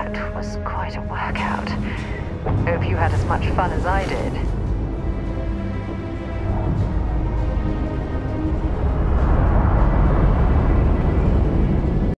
That was quite a workout. Hope you had as much fun as I did.